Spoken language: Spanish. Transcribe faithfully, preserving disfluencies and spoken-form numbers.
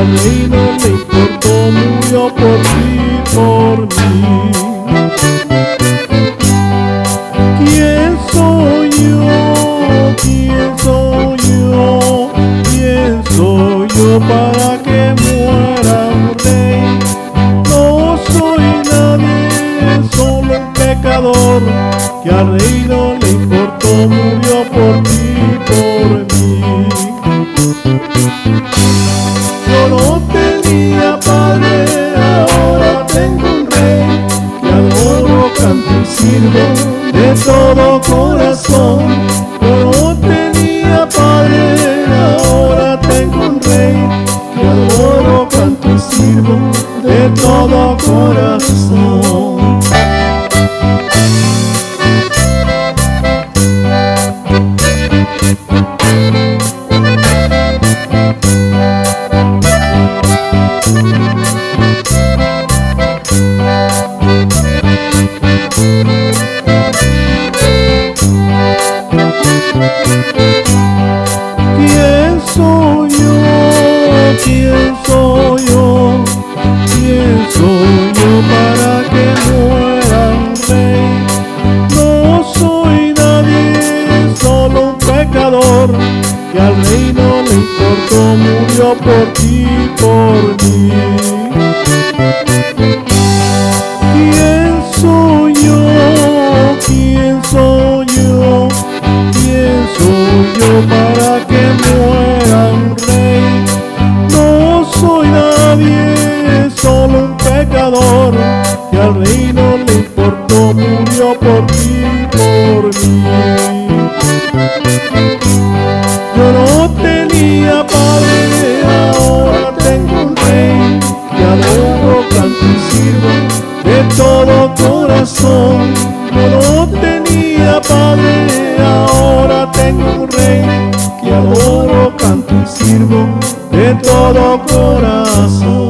al rey no le importó, murió por ti, por mí. ¿Quién soy yo? ¿Quién soy yo? ¿Quién soy yo para que muera un rey? No soy nadie, solo un pecador que al rey no le importó, murió por ti, por mí. Yo no tenía padre, ahora tengo un rey que adoro, canto y sirvo de todo corazón. Yo no tenía padre, ahora tengo un rey que adoro, canto y sirvo de todo corazón. ¿Quién soy yo? ¿Quién soy yo? ¿Quién soy yo para que muera un rey? No soy nadie, solo un pecador que al rey no le importó, murió por ti, por mí. ¿Quién soy yo? ¿Quién soy yo? ¿Quién soy yo para que muera un rey? No soy nadie, solo un pecador que al rey no le importó, murió por ti, por mí. Yo no tenía padre, ahora tengo un rey que adoro, canto y sirvo de todo corazón. Yo no tenía padre, ahora tengo un rey que adoro, canto y sirvo de todo corazón.